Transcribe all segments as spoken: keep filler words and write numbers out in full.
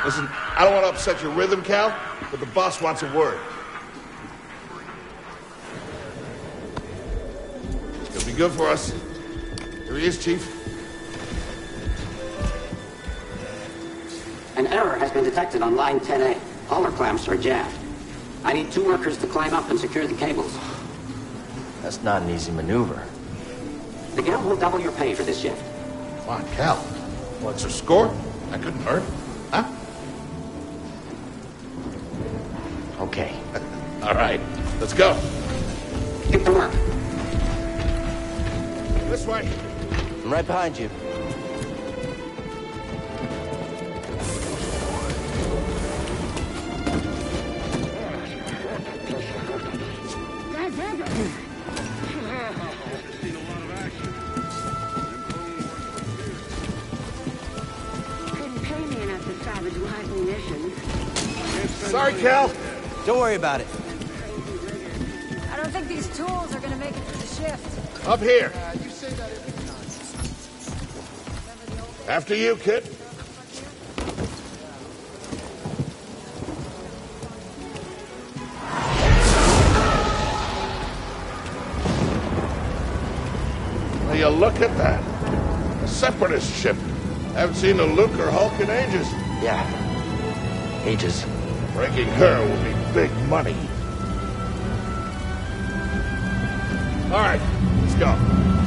Listen, I don't want to upset your rhythm, Cal, but the boss wants a word. It'll be good for us. Here he is, Chief. An error has been detected on line ten A. All our clamps are jammed. I need two workers to climb up and secure the cables. That's not an easy maneuver. The guild will double your pay for this shift. Come on, Cal. What's your score? That couldn't hurt. Huh? Okay. All right. Let's go. Get to work. This way. I'm right behind you. Sorry, Cal. Don't worry about it. I don't think these tools are gonna make it through the shift. Up here. Uh, you say that every time. After you, kid. Will you look at that? A separatist ship. Haven't seen a Luke or Hulk in ages. Yeah. Ages. Breaking her will be big money. All right, let's go.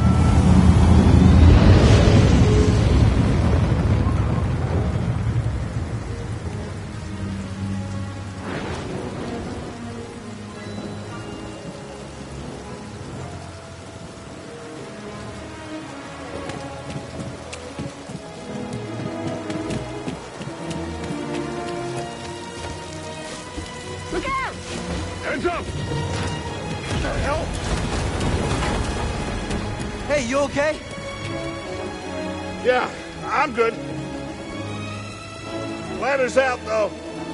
Look out! Hands up! What the hell? Hey, you okay? Yeah, I'm good. Ladder's out, though.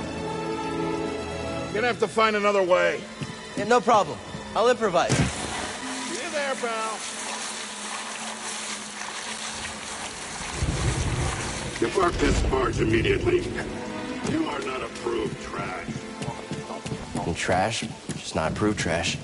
Gonna have to find another way. Yeah, no problem. I'll improvise. See you there, pal. Depart this barge immediately. You are not approved trash. And trash, just not approved trash.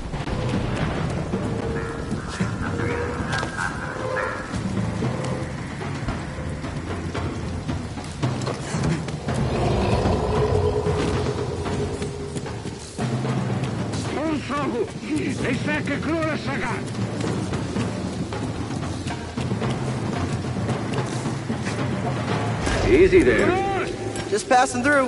Easy there. Just passing through.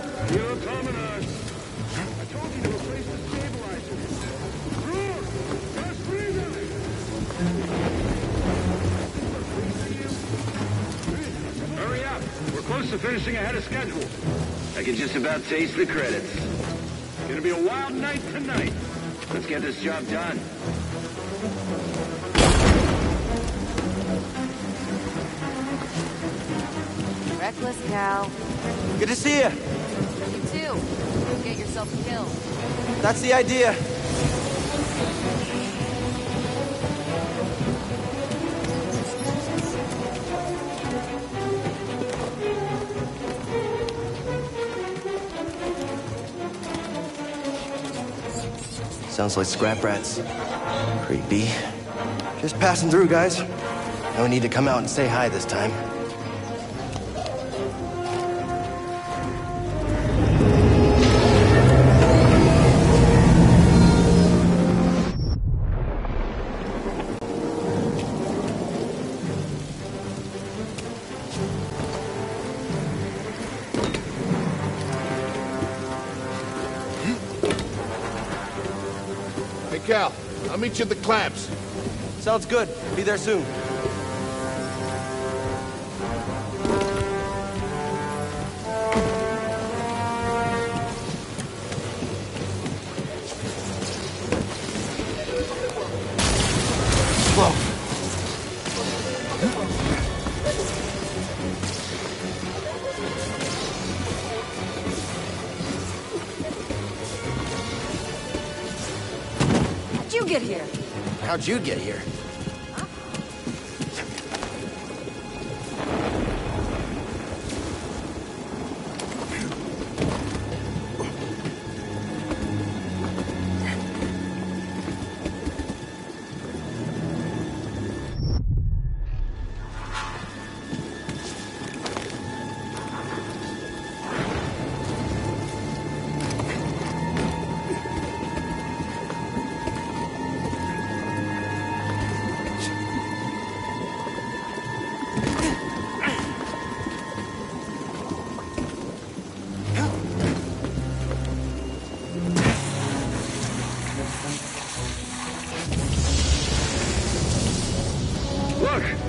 Hurry up. We're close to finishing ahead of schedule. I can just about taste the credits. It's gonna be a wild night tonight. Let's get this job done. Reckless, Cal. Good to see you. You too. Get yourself killed. That's the idea. Sounds like scrap rats. Creepy. Just passing through, guys. No need to come out and say hi this time. Hey, Cal, I'll meet you at the clamps. Sounds good. Be there soon. Whoa. How'd you get here? How'd you get here?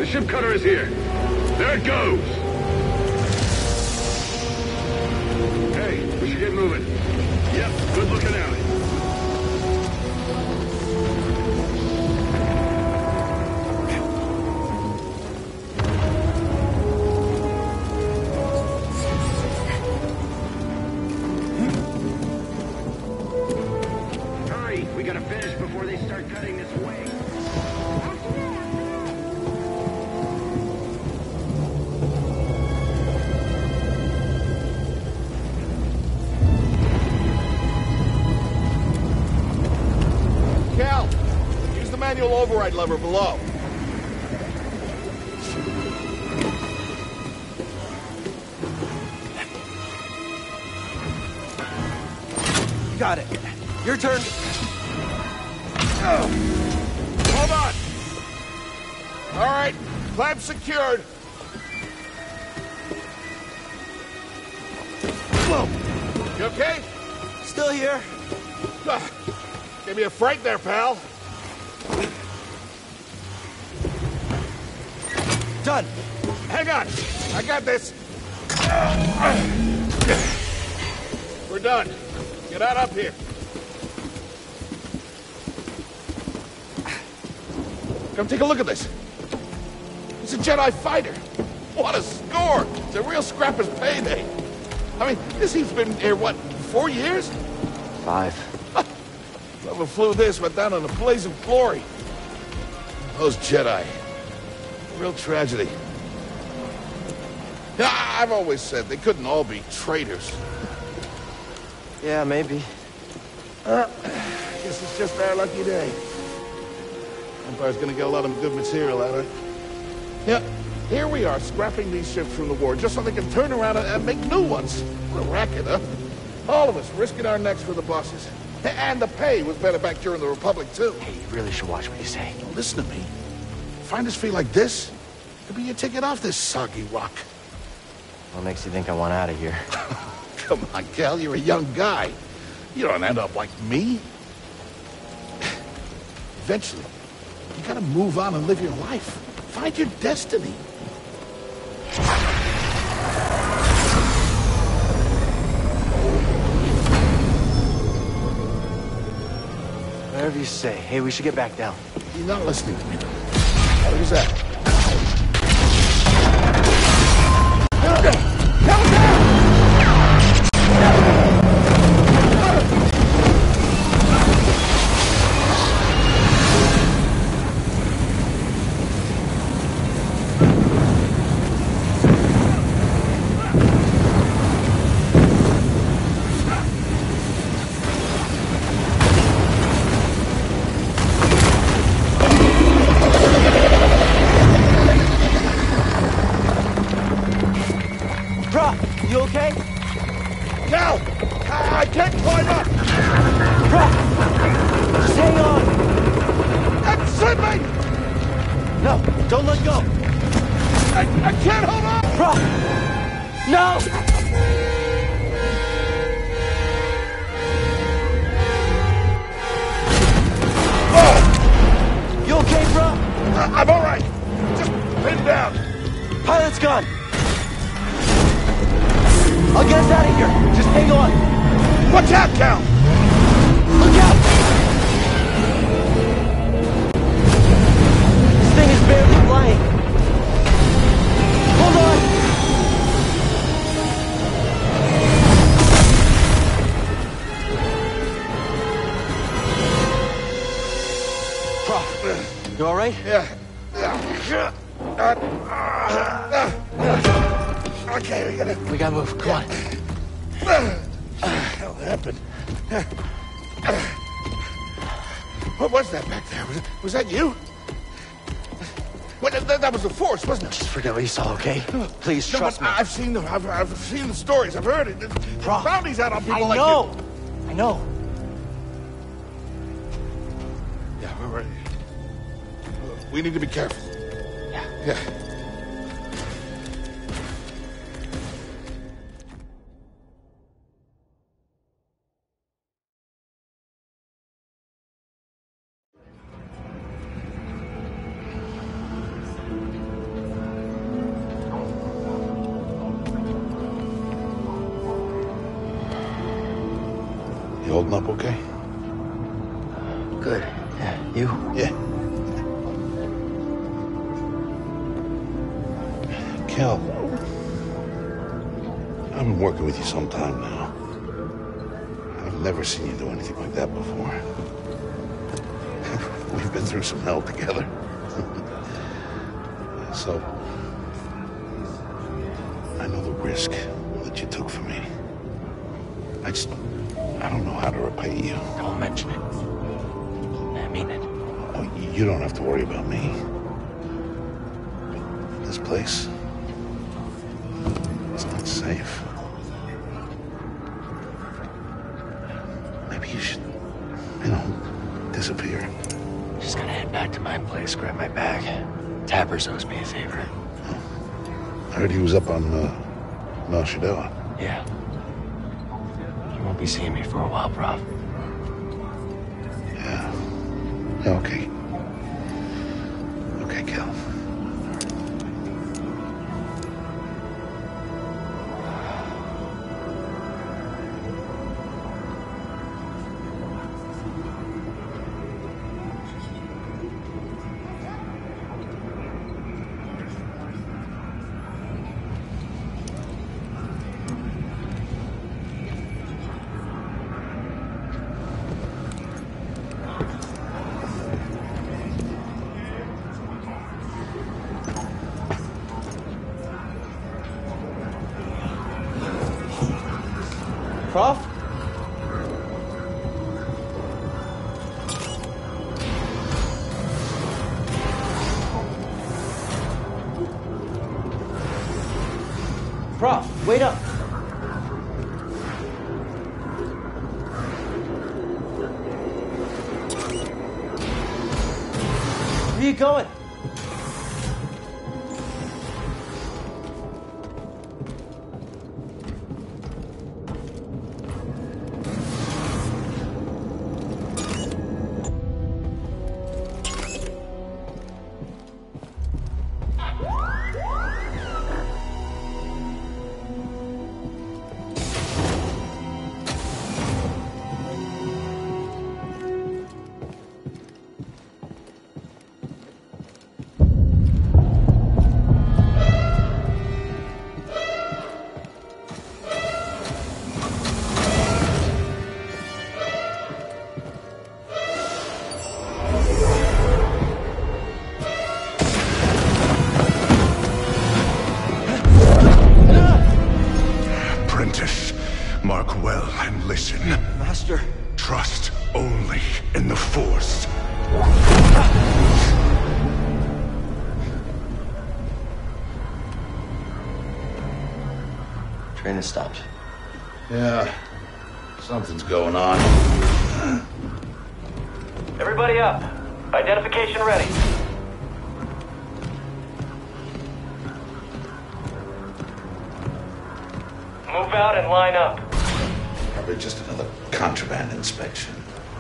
ship cutter is here. There it goes. Hey, we should get moving. Yep, good looking out. Manual override lever below. Got it. Your turn. Oh. Hold on. All right, clamp secured. Whoa. You okay? Still here. Uh, gave me a fright there, pal. Done. Hang on. I got this. We're done. Get out up here. Come take a look at this. It's a Jedi fighter. What a score. It's a real scrapper's payday. I mean, this thing's been here, what, four years? Five. Whoever flew this went down in a blaze of glory. Those Jedi. Real tragedy. Yeah, I've always said they couldn't all be traitors. Yeah, maybe. Uh, guess it's just our lucky day. Empire's gonna get a lot of good material out of it. Yeah, here we are, scrapping these ships from the war just so they can turn around and, and make new ones. What a racket, huh? All of us risking our necks for the bosses. And the pay was better back during the Republic, too. Hey, you really should watch what you say. Don't listen to me. Find us feel like this, could be your ticket off this soggy rock. What makes you think I want out of here? Come on, Cal, you're a young guy. You don't end up like me. Eventually, you gotta move on and live your life. Find your destiny. Whatever you say. Hey, we should get back down. You're not listening to me. What was that? You okay? Cal! I, I can't climb up! Bro! Just hang on! That's slipping! No, don't let go! I, I can't hold on! Bro! No! Oh! You okay, bro? I, I'm all right. Just pinned down. Pilot's gone! I'll get us out of here. Just hang on. Watch out, Cal! Look out! This thing is barely flying. Hold on! Prof, you all right? Yeah. Yeah. Uh, uh, uh, okay, we gotta... We gotta move. Come on. What the hell happened? What was that back there? Was, was that you? What, that, that was the Force, wasn't it? Just forget what you saw, okay? Please, No, trust but me. I've seen the I've, I've seen the stories. I've heard it. There's Prof, bounties out on people I like know. you. I know. Yeah, we're ready. We need to be careful. Yeah. Yeah. You holding up okay? Good. Yeah, you? Yeah. Kel, I've been working with you some time now. I've never seen you do anything like that before. We've been through some hell together. So, I know the risk that you took for me. I just, I don't know how to repay you. Don't mention it. I mean it. Oh, you don't have to worry about me. This place, it's not safe. Maybe you should, you know, disappear. Just gonna head back to my place, grab my bag. Tappers owes me a favor. I heard he was up on, uh, Mount Shadella. Yeah. You won't be seeing me for a while, Prof. Yeah. Yeah, okay. Okay, Kel. Prof? Prof, wait up. Where are you going? Mark well and listen. Master. Trust only in the Force. Train has stopped. Yeah. Something's going on. Everybody up. Identification ready. Move out and line up. Probably just another contraband inspection.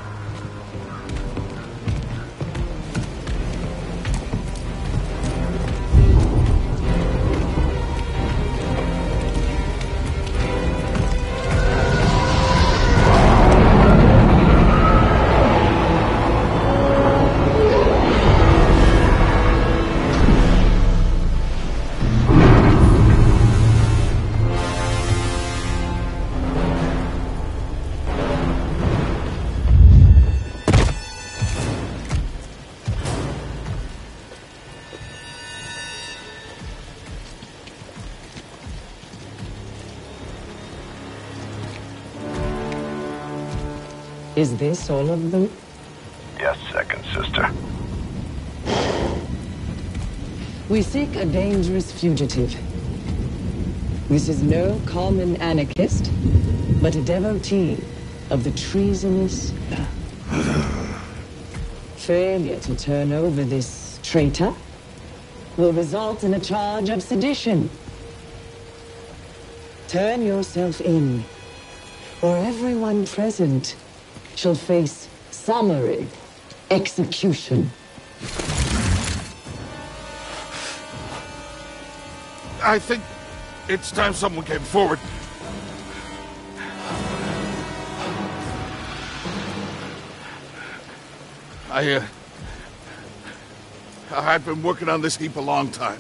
Is this all of them? Yes, second sister. We seek a dangerous fugitive. This is no common anarchist, but a devotee of the treasonous. Failure to turn over this traitor will result in a charge of sedition. Turn yourself in, or everyone present shall face summary execution. I think it's time someone came forward. I, uh... I've been working on this heap a long time.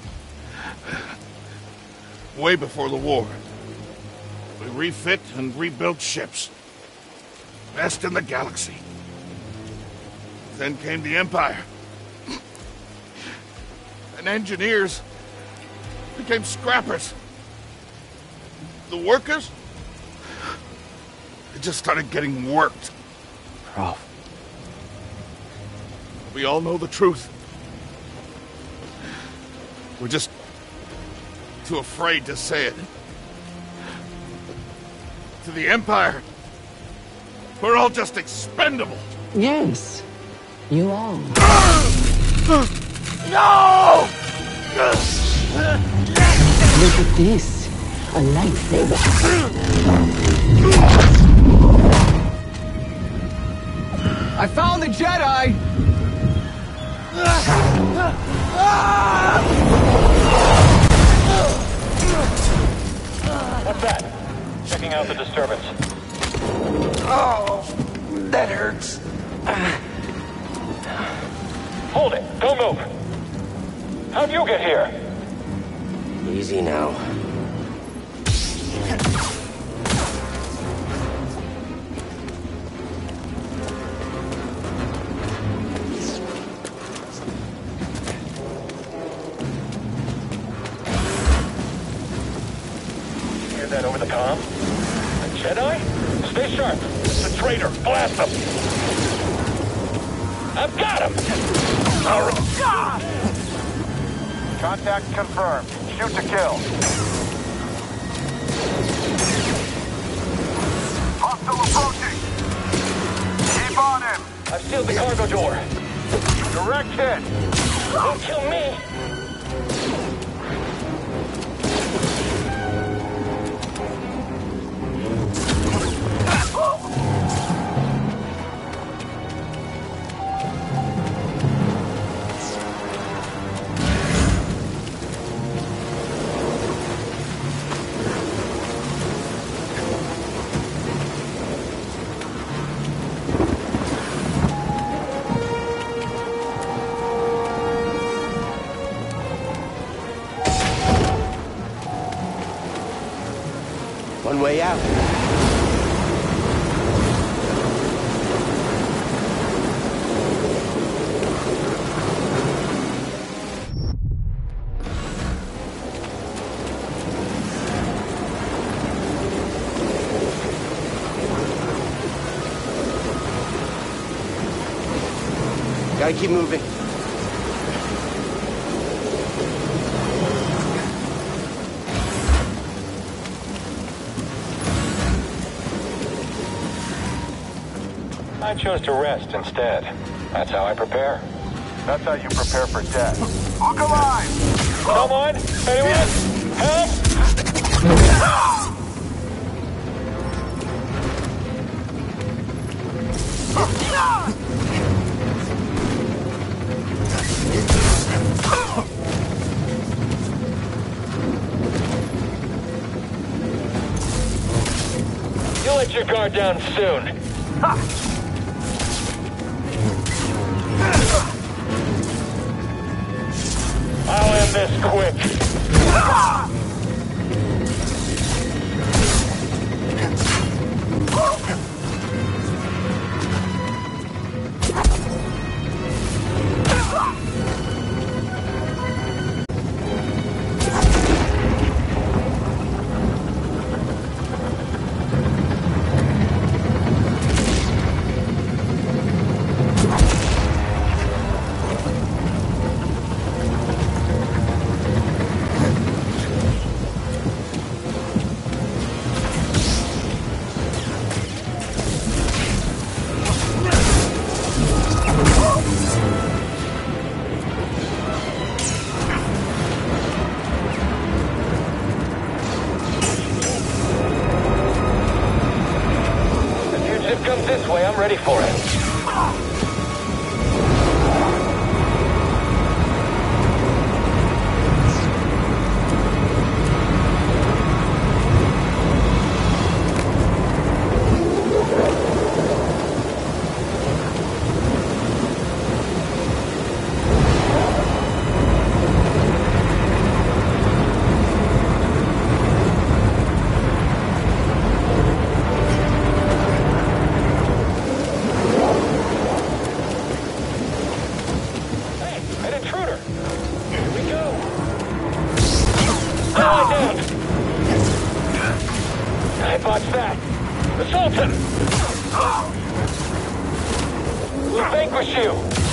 Way before the war. We refit and rebuilt ships. Best in the galaxy. Then came the Empire. And engineers became scrappers. The workers, they just started getting worked. Prof. We all know the truth. We're just too afraid to say it. To the Empire, we're all just expendable. Yes, you are. No! Look at this. A lightsaber. I found the Jedi! What's that? Checking out the disturbance. Oh, that hurts. Hold it. Don't move. How'd you get here? Easy now. Hear that over the comm? A Jedi? Stay sharp. It's a traitor. Blast him. I've got him! All right. Contact confirmed. Shoot to kill. Hostile approaching. Keep on him. I've sealed the cargo door. Direct hit. Don't kill me. One way out. Gotta keep moving. I chose to rest instead. That's how I prepare. That's how you prepare for death. Look alive! Someone? Anyone? Help! You'll let your guard down soon. Ha! I'll end this quick. Comes this way, I'm ready for it. I botched that. Assault him! We'll vanquish you!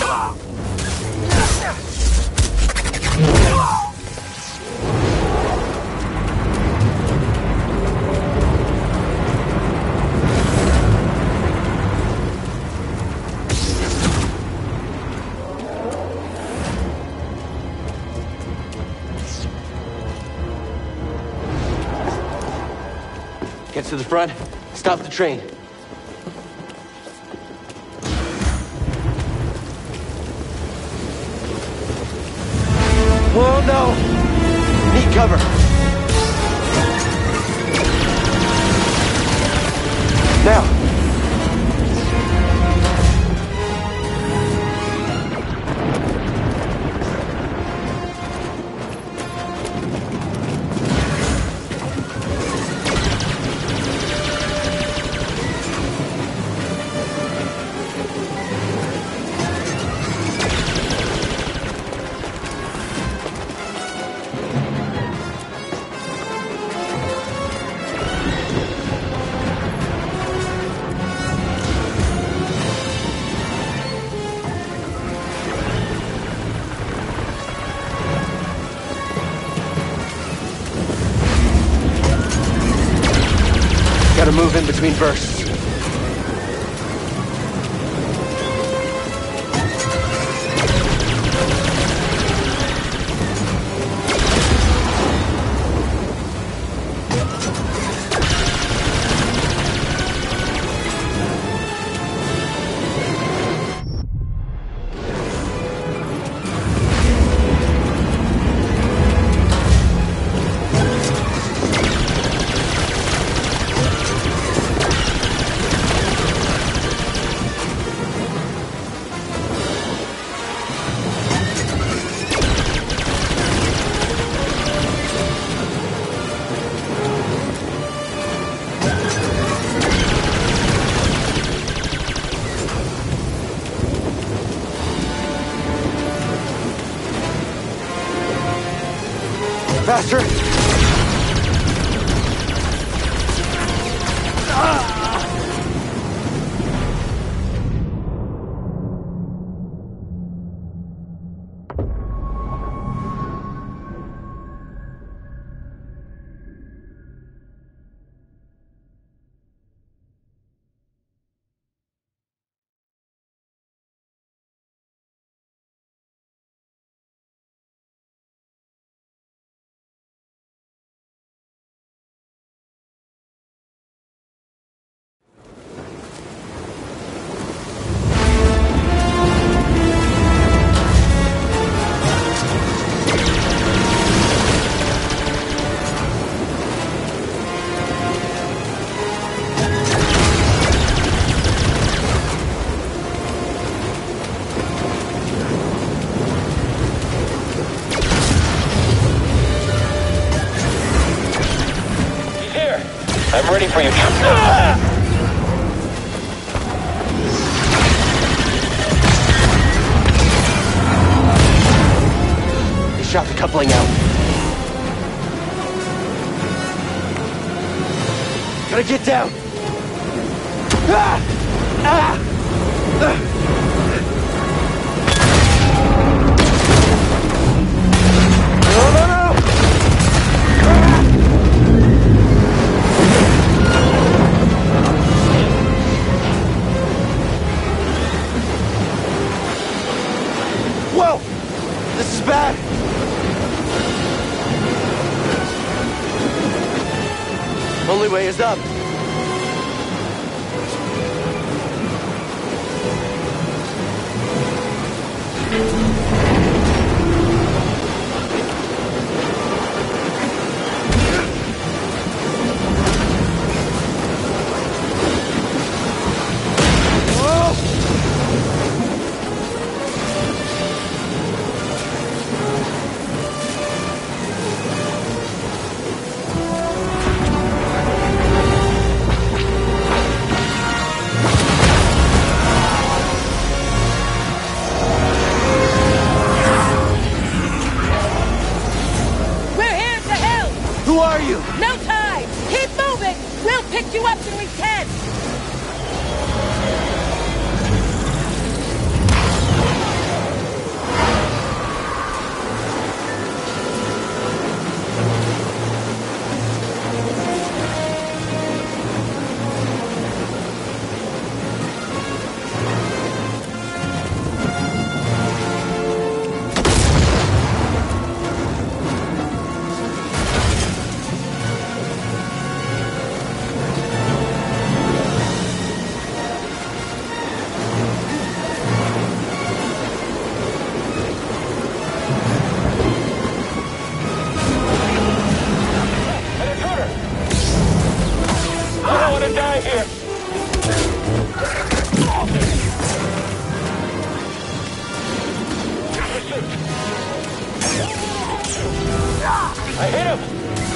Get to the front, stop the train. Oh no! Need cover. Now! Gotta move in between bursts. Faster! I'm ready for you. They shot the coupling out. Gotta get down. Ah! Ah! Ah! Bad. Only way is up. you up till we can! I hit him!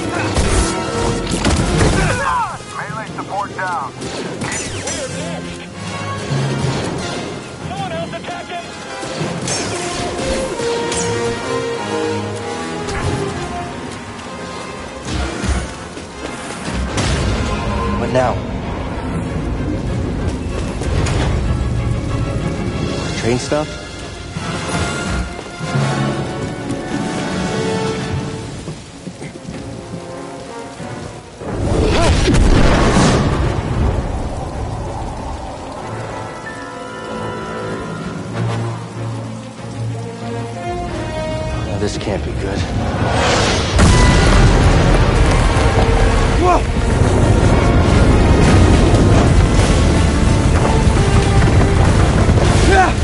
Melee support down. We're next! Someone else attack him! What now? Train stuff? This can't be good. Whoa! Yeah!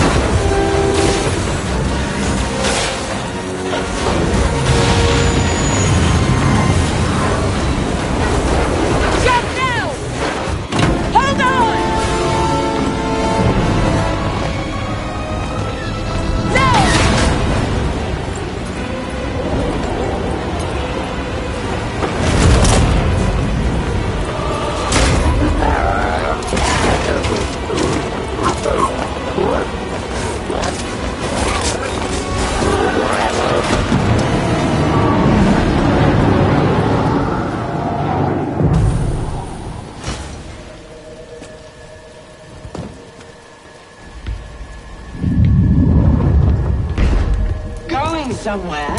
Somewhere.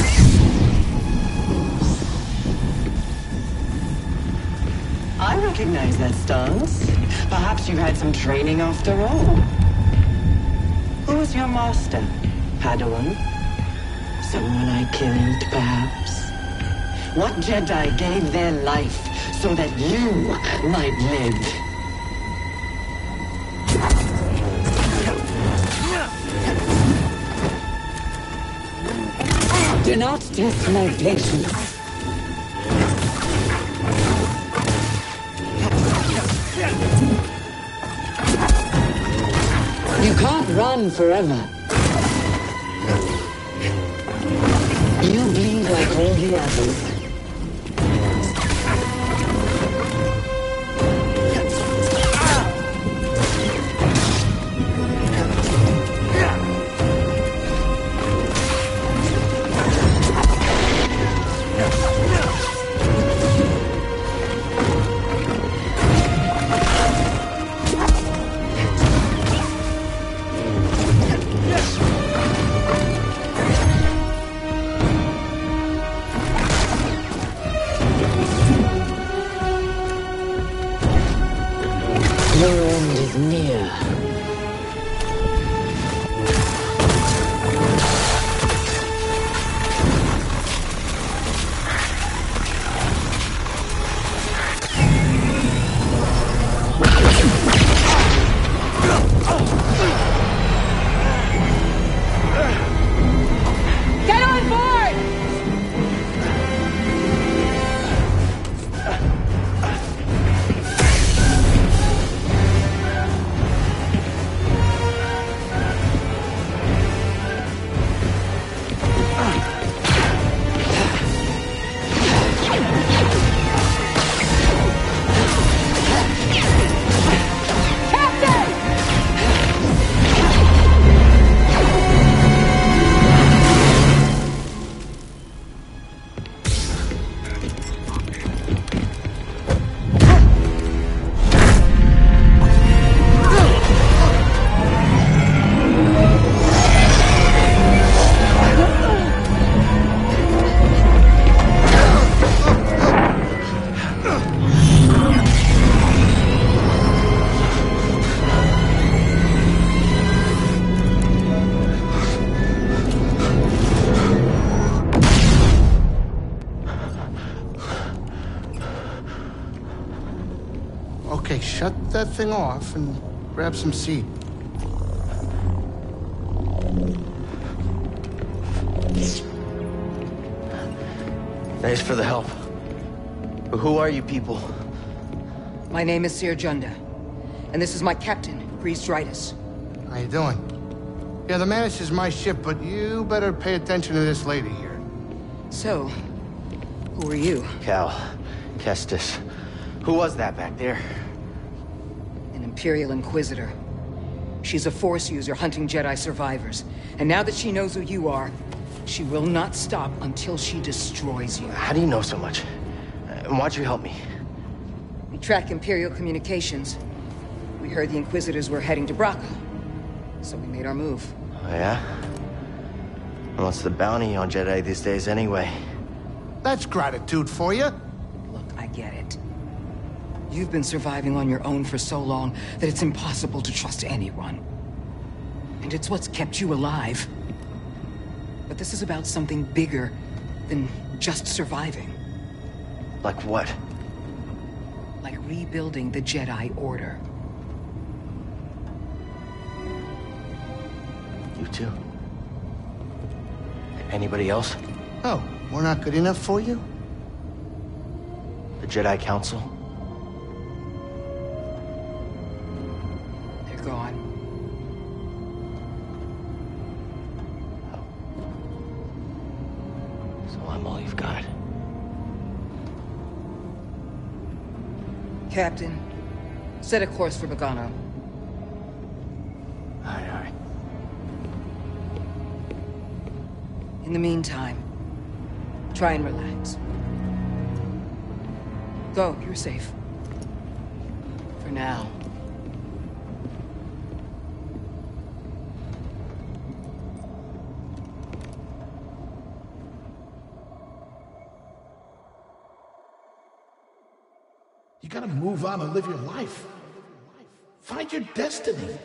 I recognize that stance. Perhaps you had some training after all. Who was your master, Padawan? Someone I killed, perhaps? What Jedi gave their life so that you might live? Do not test my patience. You can't run forever. You bleed like all the others. Your end is near. Get on board! Okay, shut that thing off and grab some seed. Thanks for the help. But who are you people? My name is Sir Junda, and this is my captain, Priest Drydas. How you doing? Yeah, the Mantis is my ship, but you better pay attention to this lady here. So, who are you? Cal. Kestis. Who was that back there? An Imperial Inquisitor. She's a Force user hunting Jedi survivors. And now that she knows who you are, she will not stop until she destroys you. How do you know so much? And why'd you help me? We track Imperial communications. We heard the Inquisitors were heading to Bracca, so we made our move. Oh, yeah? What's the bounty on Jedi these days anyway? That's gratitude for you. Look, I get it. You've been surviving on your own for so long that it's impossible to trust anyone. And it's what's kept you alive. But this is about something bigger than just surviving. Like what? Like rebuilding the Jedi Order. You too? Anybody else? Oh, we're not good enough for you? The Jedi Council? They're gone. Oh. So I'm all you've got. Captain, set a course for Bogano. Aye, aye. In the meantime, try and relax. Go, you're safe. For now. You gotta move on and live your life. Find your destiny.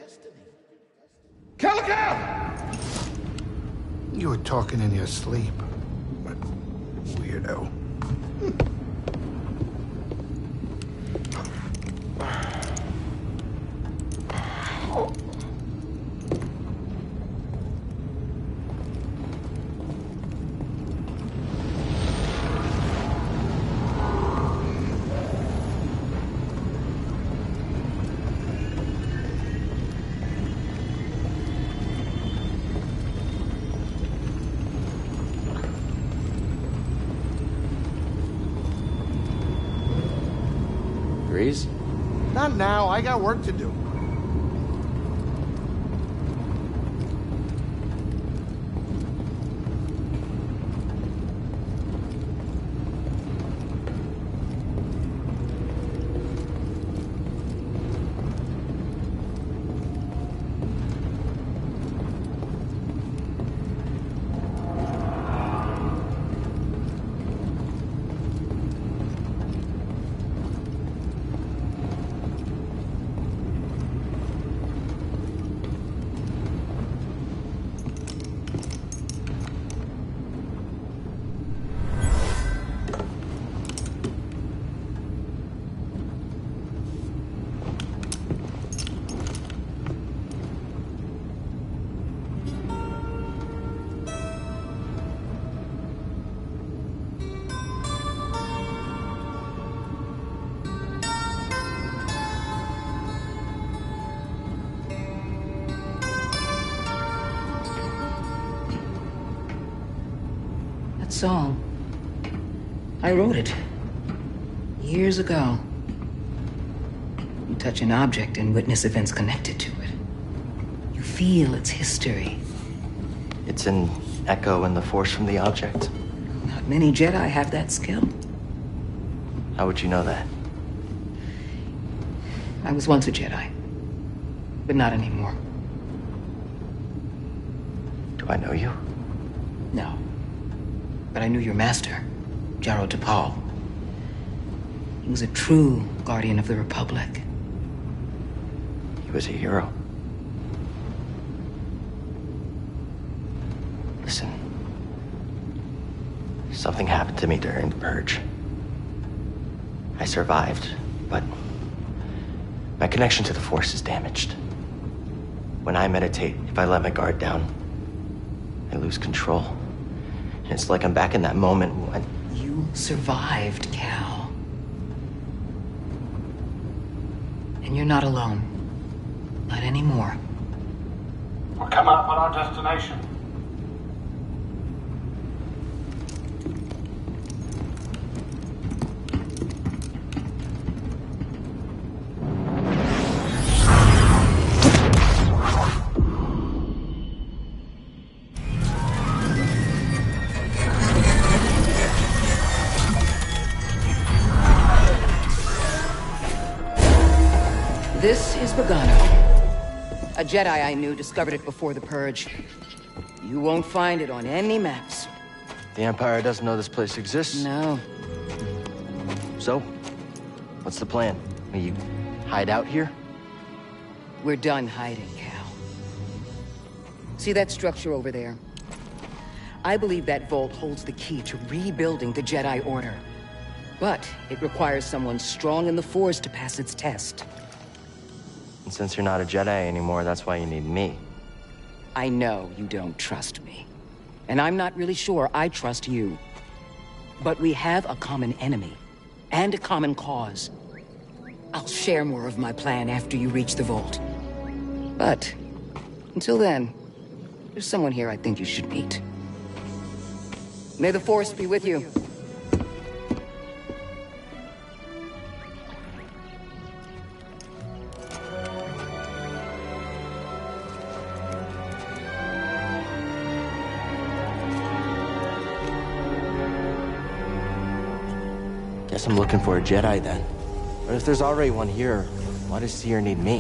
Calico! You were talking in your sleep. Weirdo. Breeze? Not now, I got work to do. Song. I wrote it. Years ago. You touch an object and witness events connected to it. You feel its history. It's an echo in the force from the object. Not many Jedi have that skill. How would you know that? I was once a Jedi, but not anymore. Do I know you? No. But I knew your master, Jaro Tapal. He was a true guardian of the Republic. He was a hero. Listen. Something happened to me during the Purge. I survived, but My connection to the Force is damaged. When I meditate, if I let my guard down, I lose control. And it's like I'm back in that moment when... You survived, Cal. And you're not alone. Not anymore. We're coming up on our destination. This is Bogano. A Jedi I knew discovered it before the Purge. You won't find it on any maps. The Empire doesn't know this place exists? No. So, what's the plan? Will you hide out here? We're done hiding, Cal. See that structure over there? I believe that vault holds the key to rebuilding the Jedi Order. But it requires someone strong in the Force to pass its test. And since you're not a Jedi anymore, that's why you need me. I know you don't trust me. And I'm not really sure I trust you. But we have a common enemy. And a common cause. I'll share more of my plan after you reach the vault. But, until then, there's someone here I think you should meet. May the Force be with you. Guess I'm looking for a Jedi then. But if there's already one here, why does Seer need me?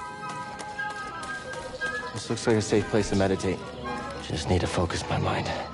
This looks like a safe place to meditate. Just need to focus my mind.